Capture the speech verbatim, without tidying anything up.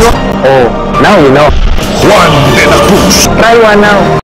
Oh, now you know. Juan de la Cruz. Try one now.